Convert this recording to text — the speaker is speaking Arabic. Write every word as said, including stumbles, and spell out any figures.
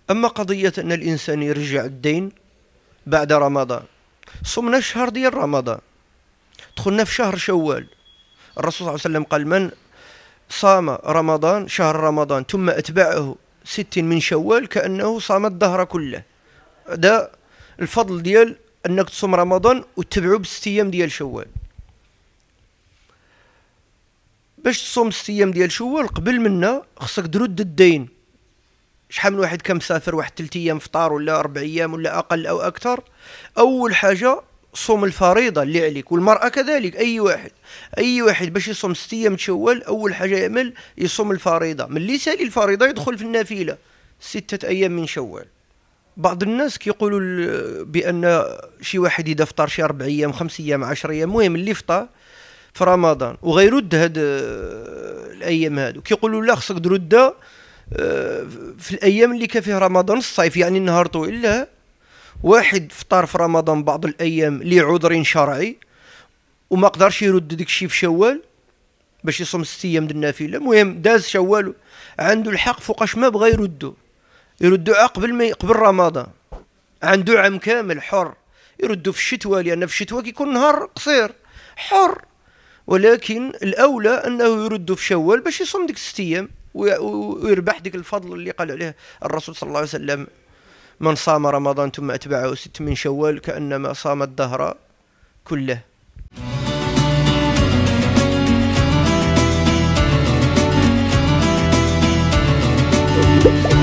أما قضية أن الإنسان يرجع الدين بعد رمضان، صمنا الشهر ديال رمضان، دخلنا في شهر شوال. الرسول صلى الله عليه وسلم قال: من صام رمضان شهر رمضان ثم أتبعه ست من شوال كأنه صام الدهر كله. هذا الفضل ديال أنك تصوم رمضان وتتبعه بست أيام ديال شوال. باش تصوم ست أيام ديال شوال قبل منا خصك ترد الدين. شحال من واحد كان مسافر واحد ثلاث أيام فطار ولا أربع أيام ولا أقل أو أكثر، أول حاجة صوم الفريضة اللي عليك، والمرأة كذلك. أي واحد أي واحد باش يصوم ست أيام شوال أول حاجة يعمل يصوم الفريضة، من اللي يسالي الفريضة يدخل في النافلة ستة أيام من شوال. بعض الناس كيقولوا بأن شي واحد إذا فطر شي أربع أيام خمس أيام عشر أيام، المهم اللي فطر في رمضان وغيرد هاد الأيام هادو، كيقولوا لا خصك تردها في الأيام اللي كان فيه رمضان الصيف، يعني النهار طويل. لا، واحد فطر في رمضان بعض الأيام لعذر شرعي وما قدرش يرد ديك الشيء في شوال باش يصوم ست أيام د النافلة، المهم داز شوال عنده الحق فوقاش ما بغى يردو يردو قبل ما قبل رمضان، عنده عام كامل حر يردو في الشتوى، لأن في الشتوى كيكون نهار قصير حر، ولكن الأولى أنه يردو في شوال باش يصوم ديك ست أيام ويربح ديك الفضل اللي قال عليه الرسول صلى الله عليه وسلم: من صام رمضان ثم أتبعه ست من شوال كأنما صام الدهر كله.